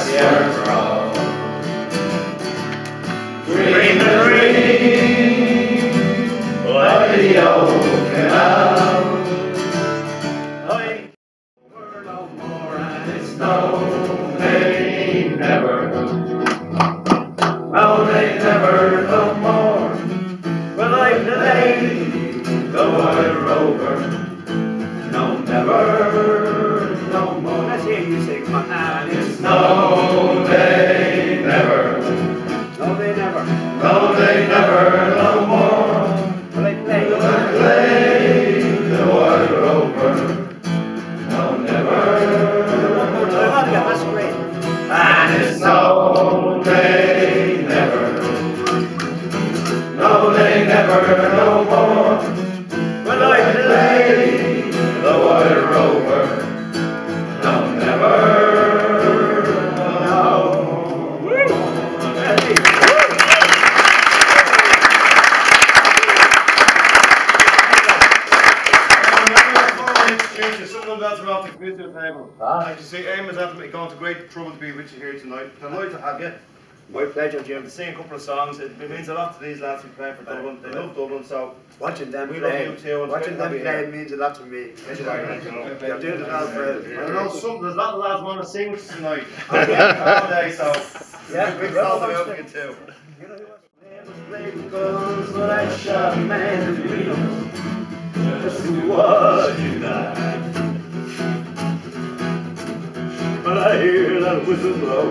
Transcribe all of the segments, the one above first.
that's where we're all. Dream a dream by the old canal. I ain't no more, and it's no, they never. No, they never no more. Well, like the lady, the white rover. No, never no more. Let's hear you sing, come on. And it's no, they never. No, they never. No, they never no more. Well, they play the white rover. No, never. That's great. And it's no, they never. No, they never no more. Well, like the lady, the white rover. No, never no. Someone that's about to come into the table. Like you see, Eamonn has gone to great trouble to be with you here tonight. Delighted to have you. My pleasure, Jim. To sing a couple of songs. It means a lot to these lads who play for Dublin. They love Dublin, so watching them we play. love you too. Watching them play means a lot to me. You're doing it all for us. I know there's a lot of lads want to sing with us tonight. All day, so yeah, we'll talk about you too. Guns, but I shot a man in the just to watch you die. But I hear that whistle blow.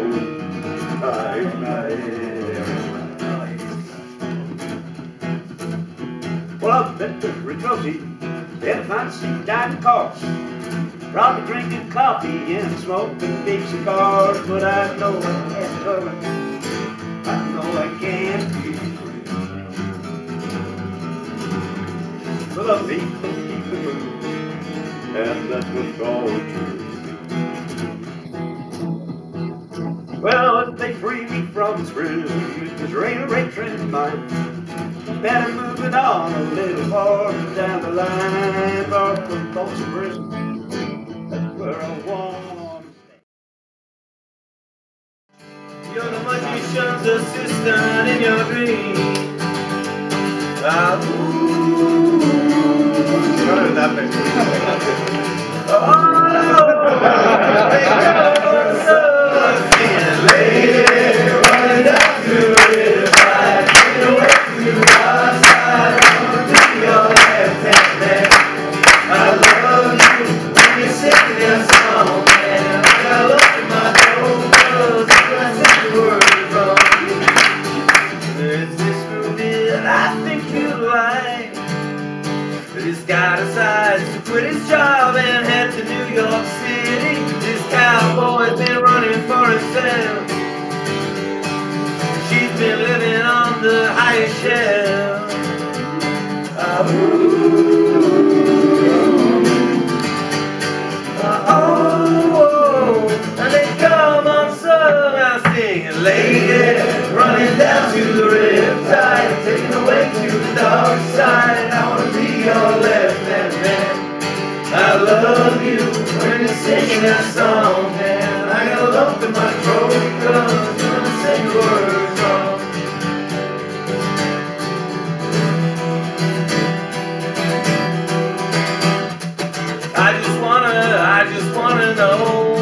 Well, up at the Ritrosi, they had a fancy dining car. Probably drinking coffee and smoking big cigars. But I know I can't cover. I know I can't be free. But the people keep the mood, and that's what's called true. Well, if they free me from this prison, because there ain't a rate train of mine, better move it on a little farther down the line, far from folks in prison. That's where I want to stay. You're the magician's assistant in your dream. This guy decides to quit his job and head to New York City. This cowboy's been running for himself. She's been living on the highest shelf. And they come on song, I'm singing, lady, running down to the riptide, taking away to the dark side. I wanna be your left-hand man. I love you when you're singing that song, man. I got a lump in my throat because you're gonna say words wrong. I just wanna know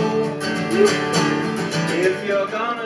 if you're gonna,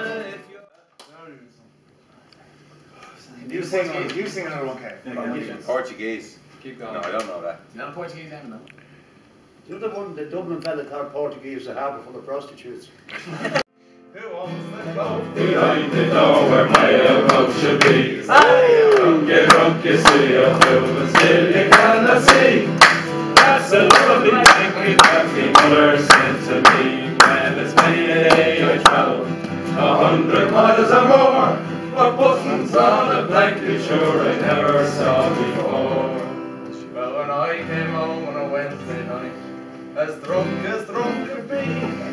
You sing another one, okay? Portuguese. Keep going. No, I don't know that. Not a Portuguese name, no. You're the one, the Dublin fella called Portuguese, the harbour full of prostitutes. Who owns the boat? Behind the door where my boat should be. Don't get drunk, you see a film, and still you cannot see. That's a lovely thing that the mother sent to me. When it's many a day I travel 100 miles or more. What buttons on a blanket sure I never saw before. Well, when I came home on a Wednesday night, as drunk could be,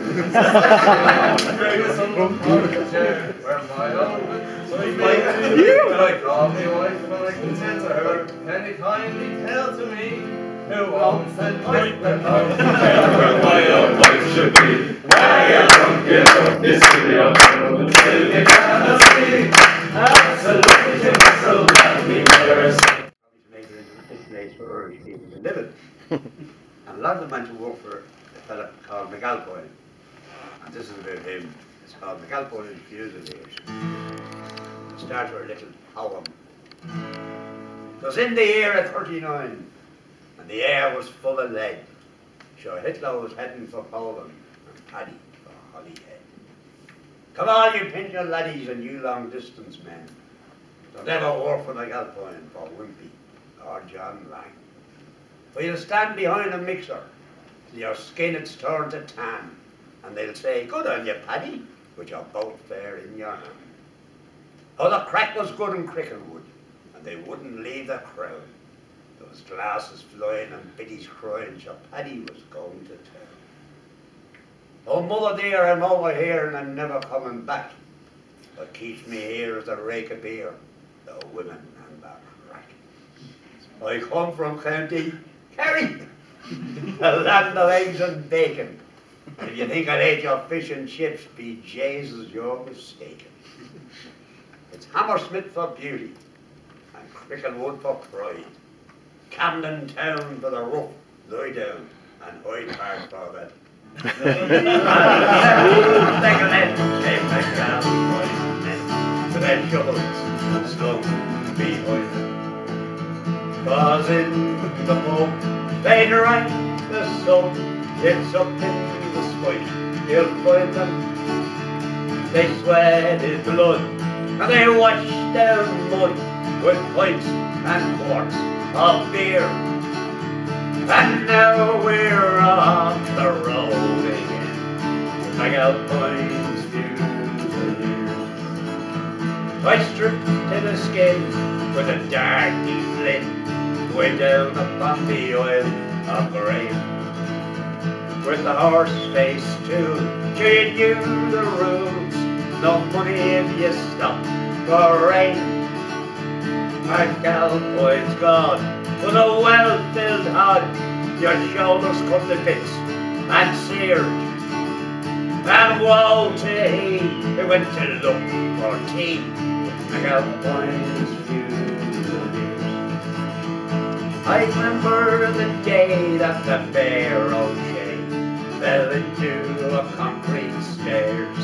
some portable chair where my old I called my wife and I said to her, can you kindly tell to me who owns the night Where my own wife should be. Why I'm drunken up this city of until you cannot see. Absolutely to muscle that we never see. To make it into a place for Irish people to live in. And a lot of them went to work for a fella called McAlpine. And this is about him. It's called McAlpine Fusiliers. It starts with a little poem. It was in the year of 39, and the air was full of lead. Sure, Hitler was heading for Poland, and Paddy for Holyhead. Come on, you pincher laddies and you long-distance men. Don't ever work for McAlpine, for Wimpy, or John Lang. For you'll stand behind a mixer till your skin it's turned to tan, and they'll say, good on you, Paddy, but you're both fair in your hand. Oh, the crack was good in Cricklewood, and they wouldn't leave the crowd. There was glasses flying and biddies crying, so Paddy was going to town. Oh, mother dear, I'm over here and I'm never coming back. What keeps me here is the rake of beer, the women and the crack. I come from County Kerry, the land of eggs and bacon. And if you think I'd ate your fish and chips, be Jesus, you're mistaken. It's Hammersmith for beauty, and Cricklewood for pride. Camden Town for the rough, lie down, and Hyde Park for that. To their shovels and slung behind them. Cause in the pub, they drank the sun, it's up in the spike, you'll find them. They sweated blood, and they washed down mud with pints and quarts of beer. And now we're on the road again, like Alpine's Fusiliers. I stripped to the skin with a darky flint, way down upon the Isle of Grain. With the horse face too, she knew the rules, no money if you stop for rain. Our Galpoine's gone with a well-filled hod, your shoulders come to bits and seared. And woe to he who went to look for tea, and Galpoine's Fusiliers. I remember the day that the Bear O'Shea fell into a concrete stairs.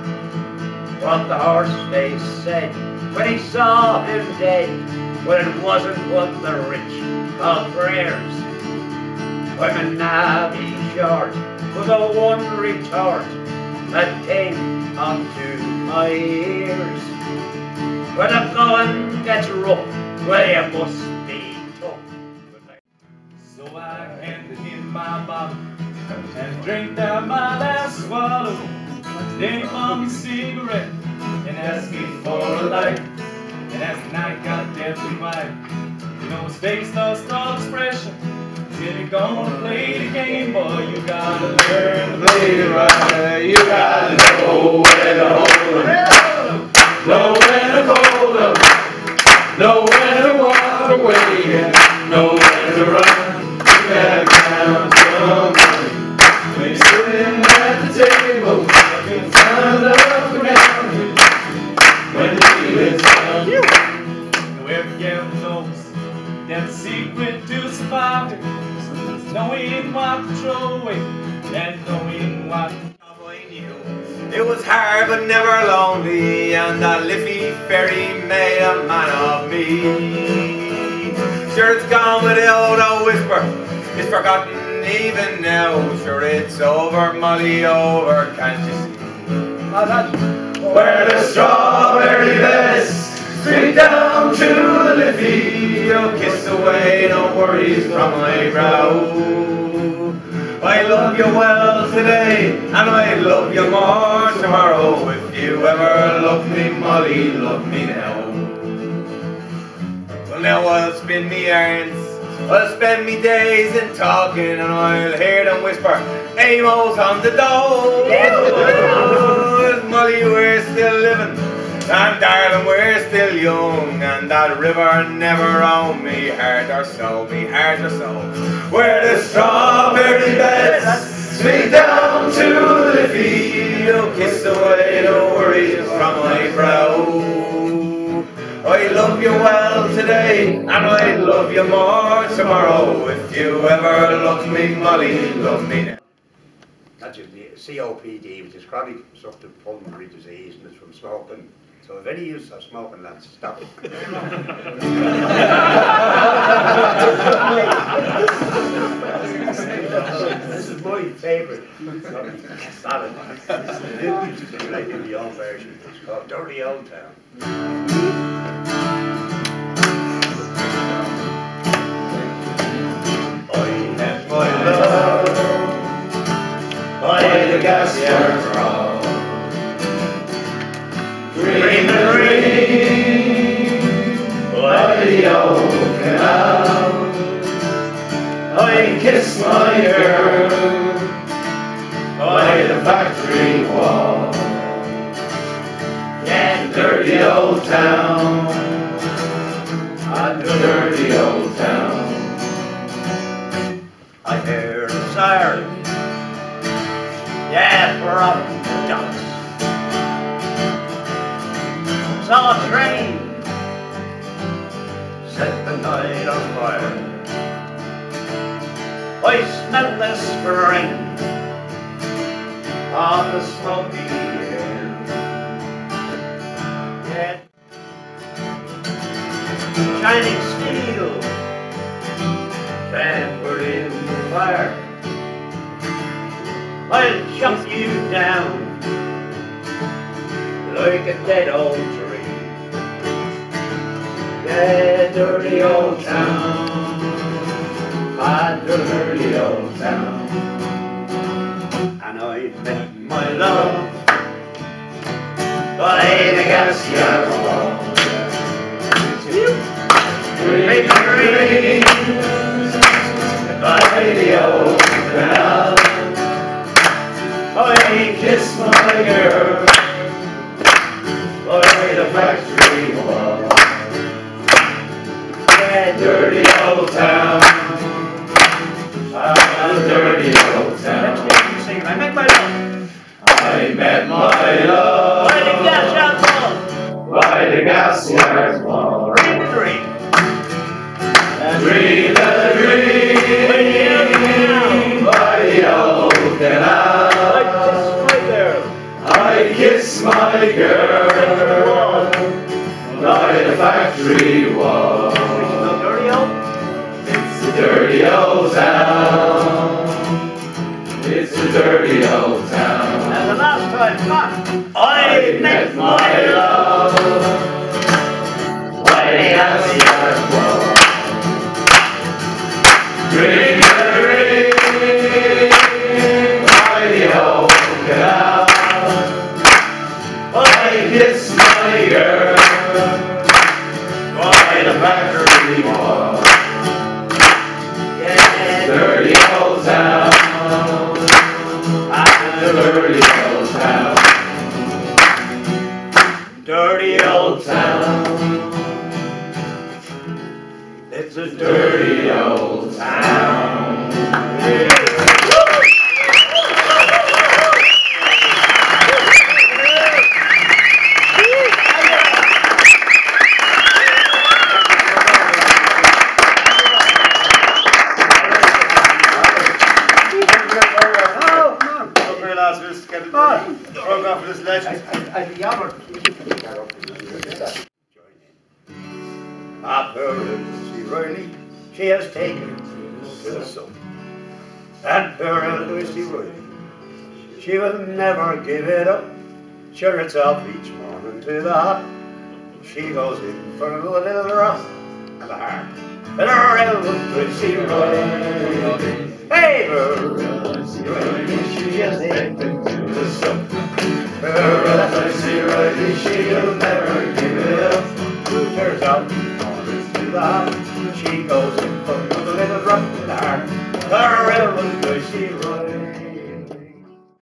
What the horse face said when he saw him dead, well, it wasn't what the rich call prayers. I'm a navvy short with a one retort that came onto my ears. When the going gets rough, well, you must be tough. So I handed him my bottle and drank down my last swallow. Then he bought me a cigarette and asked me for a light. And as the night got deathly quiet, you know his face lost all expression. Said you're gonna play the game, boy, you gotta learn to play it right. You gotta know where to hold 'em, know when to fold 'em, know when to walk away, and know when to run. You gotta count your money when you're sitting at the table. You can find up and down when the dealing's done. Now every gal knows that the secret to surviving is knowing what to throw away and knowing what I knew it was hard but never lonely, and that Liffey ferry made a man of me. Sure, it's gone without a whisper, it's forgotten even now. Sure, it's over, Molly, over, can't you see? Where the strawberry beds, straight down to the Liffey, you'll kiss away no worries from my brow. I love you well today, and I love you more tomorrow. If you ever love me, Molly, love me now. Well, now I'll spin me yarns, I'll spend me days in talking, and I'll hear them whisper, Amo's on the door. Molly, we're still living, And darling, we're still young, and that river never owned me heart or soul, me heart or soul. Where the strawberry beds swing down to the Liffey, you'll kiss away the worries from my brow. I love you well today, and I love you more tomorrow. If you ever love me, Molly, love me now. That's it, the COPD, which is chronic obstructive pulmonary disease, and it's from smoking. So if any use of smoking, lads, stop it. This is my favourite salad. This is the like in the old version. It's called Dirty Old Town. I met my love by the gas yard road, dream and dream by the old canal. I kiss my girl by the factory wall. Yeah, dirty old town, the dirty old town. I hear the siren, yeah, from the docks. Saw a train, set the night on fire. I smell the spring of the smoky air. Yeah. Shining steel, put in the fire. I'll chop you down like a dead old tree. Yeah, dirty old town, my dirty old town. And I met my love by the gas yard wall. Green, green, by the old canal. I kiss my girl by the factory wall. Yeah, dirty old town, dirty old town. I met my love. I met my love By the gas yard wall. by the gas yard wall. Dream the dream. Dream the dream by the old canal. I kiss my girl by the factory wall. It's a dirty old town. It's a dirty old town. And the last time, come on. I met my love by the gas yard wall. Dream the dream by the old canal. I kiss my girl by the factory wall. yeah, Dirty old town, the dirty old town, dirty old town. It's a Dirty old town. Program for this legend. I'd be honoured. I've heard of Lucy Riley, she has taken to the sun. And her Lucy Riley, she will never give it up. Sure, it's off each morning to the hop. She goes in for a little rock and a harp. And her Lucy Riley, hey, Lucy Riley, she has taken to the sun. Her Lucy Riley, she'll never give it up. Turns out to the hop. She goes in for a little rock and a harp. Her Lucy